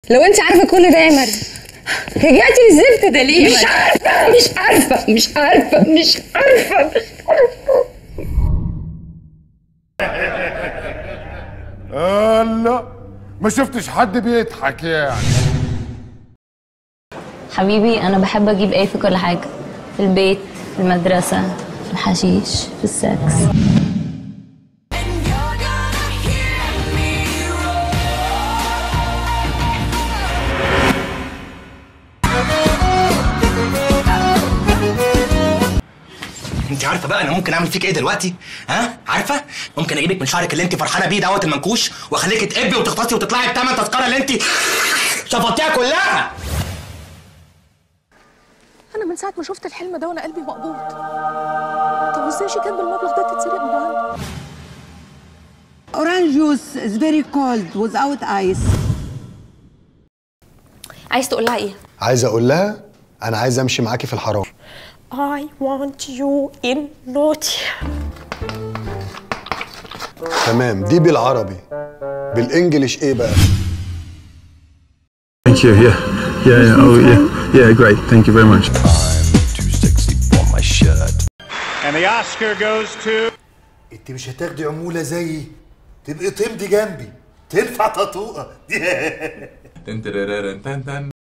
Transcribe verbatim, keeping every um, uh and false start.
لو انت عارفه كل ده يا مريم رجعتي للزفت ده ليه؟ مش عارفه مش عارفه مش عارفه مش عارفه مش عارفه لا ما شفتش حد بيضحك يعني. حبيبي انا بحب اجيب ايه في كل حاجه، في البيت، في المدرسه، في الحشيش، في السكس. انت عارفه بقى انا ممكن اعمل فيك ايه دلوقتي؟ ها؟ عارفه؟ ممكن اجيبك من شعرك اللي انت فرحانه بيه دوت المنكوش واخليكي تقبي وتغطسي وتطلعي بثمن تذكره اللي انت شفطتيها كلها. انا من ساعه ما شفت الحلم ده وانا قلبي مقبوض. طب ازاي شيكات بالمبلغ ده تتسرق من عندي؟ Orange juice is very cold without ice. عايز تقول لها ايه؟ عايز اقول لها انا عايز امشي معاكي في الحرام. I want you in naughty. تمام، دي بالعربي. بالانجلش ايه بقى؟ Thank you. Yeah. Yeah. yeah. Oh yeah. Yeah. Great. Thank you very much. I'm too sexy for my shirt. And the Oscar goes to. انت مش هتاخدي عمولة زيي، تبقي تمضي جنبي، تنفع تطوقة.